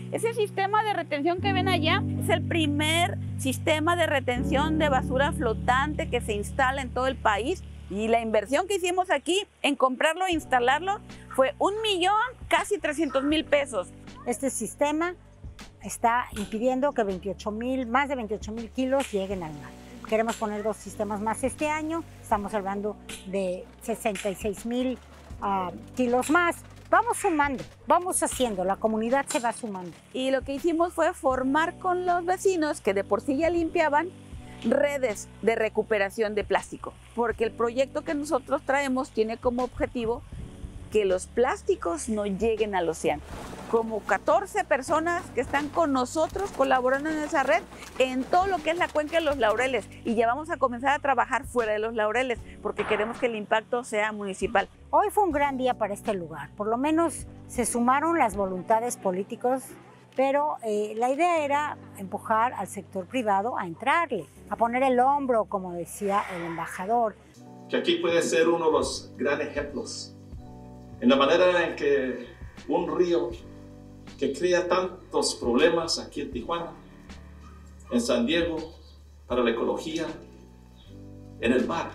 Ese sistema de retención que ven allá es el primer sistema de retención de basura flotante que se instala en todo el país. Y la inversión que hicimos aquí en comprarlo e instalarlo fue casi 300,000 pesos. Este sistema está impidiendo que más de 28,000 kilos lleguen al mar. Queremos poner 2 sistemas más este año, estamos hablando de 66,000 kilos más. Vamos sumando, vamos haciendo, la comunidad se va sumando. Y lo que hicimos fue formar con los vecinos, que de por sí ya limpiaban, redes de recuperación de plástico, porque el proyecto que nosotros traemos tiene como objetivo que los plásticos no lleguen al océano. Como 14 personas que están con nosotros colaborando en esa red en todo lo que es la cuenca de los Laureles, y ya vamos a comenzar a trabajar fuera de los Laureles porque queremos que el impacto sea municipal. Hoy fue un gran día para este lugar, por lo menos se sumaron las voluntades políticas, pero la idea era empujar al sector privado a entrarle, a poner el hombro, como decía el embajador. Que aquí puede ser uno de los grandes ejemplos en la manera en que un río que crea tantos problemas aquí en Tijuana, en San Diego, para la ecología, en el mar,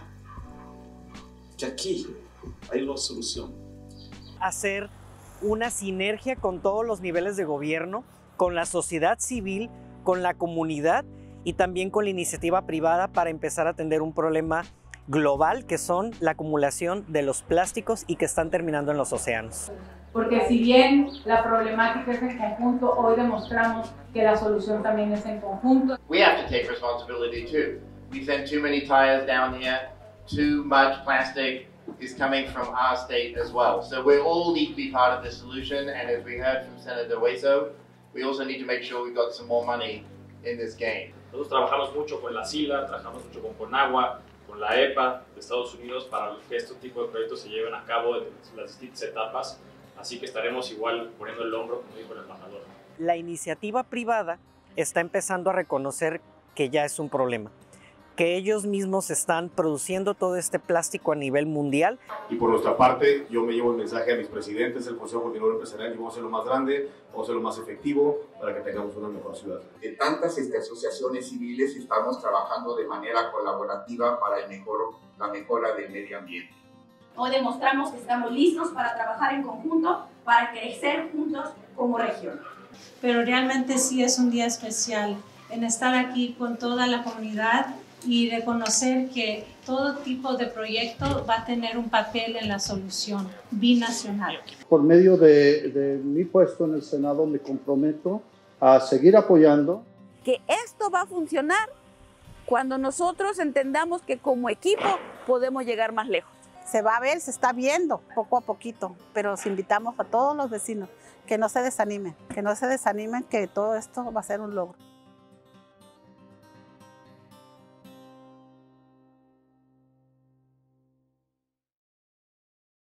que aquí hay una solución. Hacer una sinergia con todos los niveles de gobierno, con la sociedad civil, con la comunidad y también con la iniciativa privada para empezar a atender un problema global que son la acumulación de los plásticos y que están terminando en los océanos. Porque si bien la problemática es en conjunto, hoy demostramos que la solución también es en conjunto. We have to take responsibility too. We send too many tires down here, too much plastic is coming from our state as well. So we all need to be part of the solution, and as we heard from Senator Hueso, we also need to make sure we've got some more money in this game. Nosotros trabajamos mucho con la SILA, trabajamos mucho con Conagua, con la EPA de Estados Unidos para que este tipo de proyectos se lleven a cabo en las distintas etapas, así que estaremos igual poniendo el hombro, como dijo el embajador. La iniciativa privada está empezando a reconocer que ya es un problema, que ellos mismos están produciendo todo este plástico a nivel mundial. Y por nuestra parte, yo me llevo el mensaje a mis presidentes del Consejo Coordinador Empresarial y vamos a hacerlo más grande, vamos a hacerlo más efectivo para que tengamos una mejor ciudad. De tantas asociaciones civiles estamos trabajando de manera colaborativa para la mejora del medio ambiente. Hoy demostramos que estamos listos para trabajar en conjunto, para crecer juntos como región. Pero realmente sí es un día especial en estar aquí con toda la comunidad y reconocer que todo tipo de proyecto va a tener un papel en la solución binacional. Por medio de mi puesto en el Senado me comprometo a seguir apoyando. Que esto va a funcionar cuando nosotros entendamos que como equipo podemos llegar más lejos. Se va a ver, se está viendo poco a poquito, pero os invitamos a todos los vecinos que no se desanimen, que todo esto va a ser un logro.